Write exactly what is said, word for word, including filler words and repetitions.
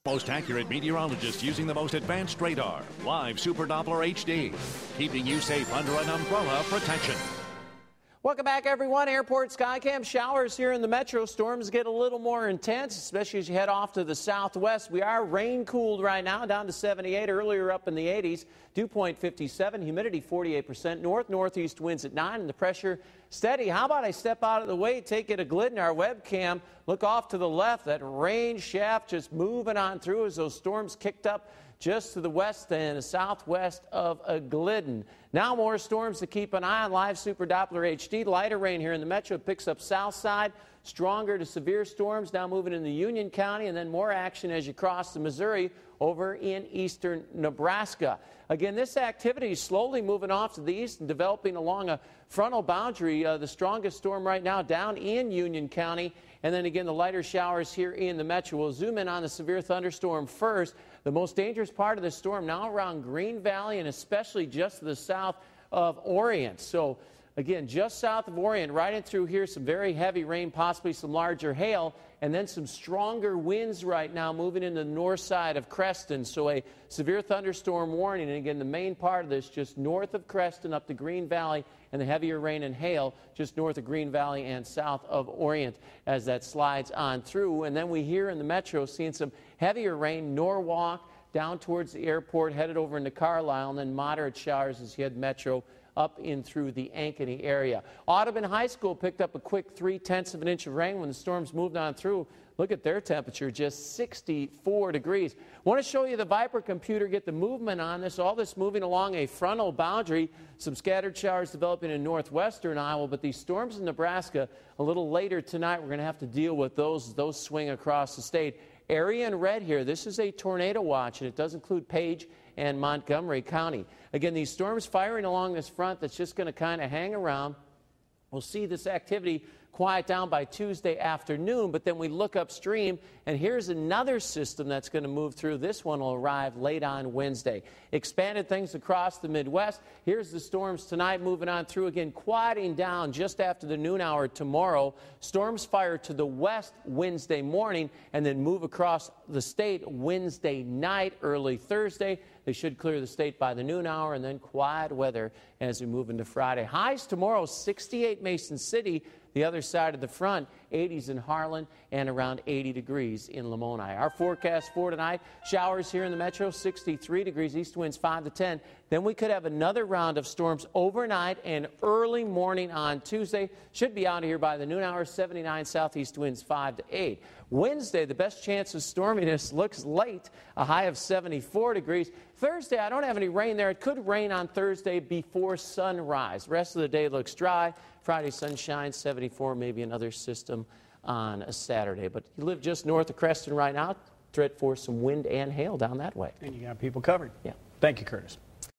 Most accurate meteorologists using the most advanced radar. Live Super Doppler H D. Keeping you safe under an umbrella protection. Welcome back, everyone. Airport Skycam showers here in the metro. Storms get a little more intense, especially as you head off to the southwest. We are rain cooled right now, down to seventy-eight, earlier up in the eighties. Dew point fifty-seven, humidity forty-eight percent, north northeast winds at nine, and the pressure steady. How about I step out of the way, take it a Glidden, our webcam, look off to the left, that rain shaft just moving on through as those storms kicked up just to the west and southwest of Glidden. Now more storms to keep an eye on. Live Super Doppler H D. Lighter rain here in the metro picks up south side. Stronger to severe storms now moving in the Union County, and then more action as you cross the Missouri over in eastern Nebraska. Again, this activity is slowly moving off to the east and developing along a frontal boundary. Uh, the strongest storm right now down in Union County, and then again the lighter showers here in the metro. We'll zoom in on the severe thunderstorm first. The most dangerous part of the storm now around Green Valley and especially just to the south of Orient. So again, just south of Orient, right in through here, some very heavy rain, possibly some larger hail, and then some stronger winds right now moving into the north side of Creston. So a severe thunderstorm warning. And again, the main part of this just north of Creston up to Green Valley, and the heavier rain and hail just north of Green Valley and south of Orient as that slides on through. And then we here in the metro seeing some heavier rain, Norwalk down towards the airport, headed over into Carlisle, and then moderate showers as you head metro up in through the Ankeny area. Audubon High School picked up a quick three-tenths of an inch of rain when the storms moved on through. Look at their temperature, just sixty-four degrees. I want to show you the Viper computer, get the movement on this. All this moving along a frontal boundary. Some scattered showers developing in northwestern Iowa, but these storms in Nebraska a little later tonight, we're going to have to deal with those. Those swing across the state. Area in red here, this is a tornado watch, and it does include Page and Montgomery County. Again, these storms firing along this front that's just going to kind of hang around. We'll see this activity quiet down by Tuesday afternoon, but then we look upstream, and here's another system that's going to move through. This one will arrive late on Wednesday. Expanded things across the Midwest. Here's the storms tonight moving on through again, quieting down just after the noon hour tomorrow. Storms fire to the west Wednesday morning and then move across the state Wednesday night, early Thursday. They should clear the state by the noon hour, and then quiet weather as we move into Friday. Highs tomorrow, sixty-eight Mason City. The other side of the front, eighties in Harlan and around eighty degrees in Lamoni. Our forecast for tonight, showers here in the metro, sixty-three degrees, east winds five to ten. Then we could have another round of storms overnight and early morning on Tuesday. Should be out of here by the noon hour, seventy-nine southeast winds five to eight. Wednesday, the best chance of storminess looks late, a high of seventy-four degrees. Thursday, I don't have any rain there. It could rain on Thursday before sunrise. Rest of the day looks dry. Friday, sunshine, seventy-four, maybe another system on a Saturday. But you live just north of Creston right now, threat for some wind and hail down that way. And you got people covered. Yeah. Thank you, Curtis.